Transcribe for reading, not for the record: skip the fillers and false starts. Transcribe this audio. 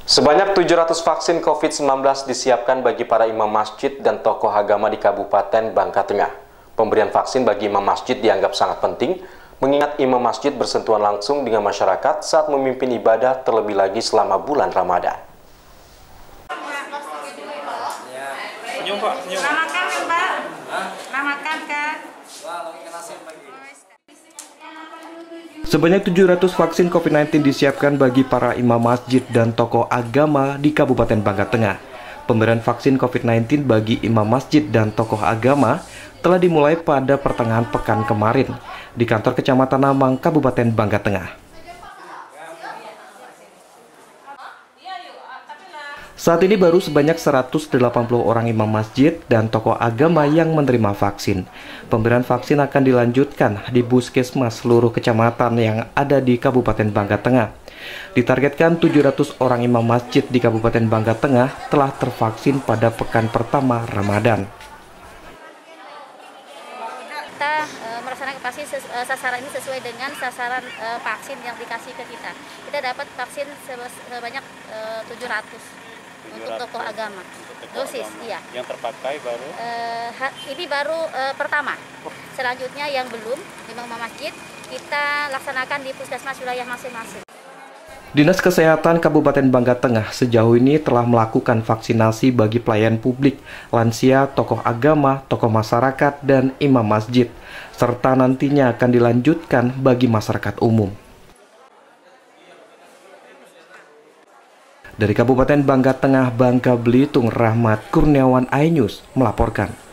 Sebanyak 700 vaksin COVID-19 disiapkan bagi para imam masjid dan tokoh agama di Kabupaten Bangka Tengah. Pemberian vaksin bagi imam masjid dianggap sangat penting, mengingat imam masjid bersentuhan langsung dengan masyarakat saat memimpin ibadah, terlebih lagi selama bulan Ramadan. Senyum Pak, senyum. Ramakan kan Pak? Ramakan kan? Sebanyak 700 vaksin COVID-19 disiapkan bagi para imam masjid dan tokoh agama di Kabupaten Bangka Tengah. Pemberian vaksin COVID-19 bagi imam masjid dan tokoh agama telah dimulai pada pertengahan pekan kemarin di kantor Kecamatan Namang, Kabupaten Bangka Tengah. Saat ini baru sebanyak 180 orang imam masjid dan tokoh agama yang menerima vaksin. Pemberian vaksin akan dilanjutkan di puskesmas seluruh kecamatan yang ada di Kabupaten Bangka Tengah. Ditargetkan 700 orang imam masjid di Kabupaten Bangka Tengah telah tervaksin pada pekan pertama Ramadan. Kita melaksanakan vaksin sasaran ini sesuai dengan sasaran vaksin yang dikasih ke kita. Kita dapat vaksin sebanyak 700 untuk tokoh agama. Dosis, iya. Yang terpakai baru? Ini baru pertama. Selanjutnya yang belum di imam masjid kita laksanakan di puskesmas wilayah masing-masing. Dinas Kesehatan Kabupaten Bangka Tengah sejauh ini telah melakukan vaksinasi bagi pelayan publik, lansia, tokoh agama, tokoh masyarakat, dan imam masjid, serta nantinya akan dilanjutkan bagi masyarakat umum. Dari Kabupaten Bangka Tengah, Bangka Belitung, Rahmat Kurniawan, iNews melaporkan.